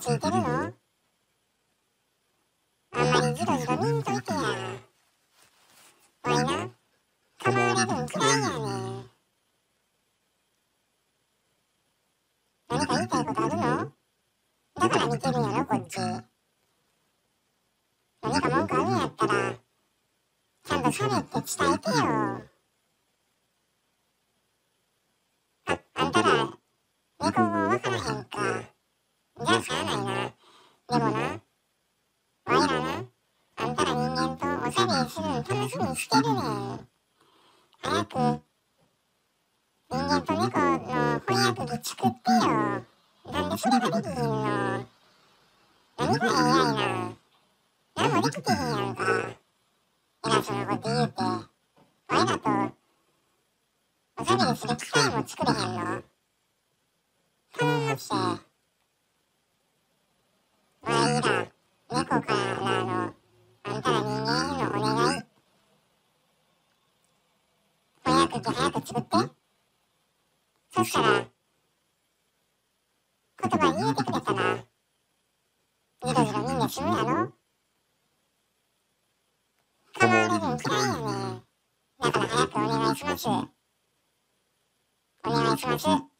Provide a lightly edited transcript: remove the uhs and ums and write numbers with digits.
ついてるの？あんまりじろじろ見んといてや。わいな、構われるん嫌いやねん。何か言いたいことあるの？だから見てるんやろ、こっち。何か文句あるんやったら、ちゃんと喋って伝えてよ。あんたら猫語わからへんか。じゃあしゃーないな。でもな、わいらな、あんたら人間とおしゃべりするの楽しみにしてるねん。早く人間と猫の翻訳機作ってよ。なんでそれができひんの？何がＡＩなん、なんもできてへんやんか。えらそーなこと言うて、わいらとお喋りする機械も作れへんの。たのんまっせ、わいら、ネコカラノ、あんたら人間へのお願い。翻訳機早く作って。そしたら、言葉で言うてくれたら、ジロジロ見んで済むやろ。構われるん嫌いやねん。だから早くお願いします。お願いします。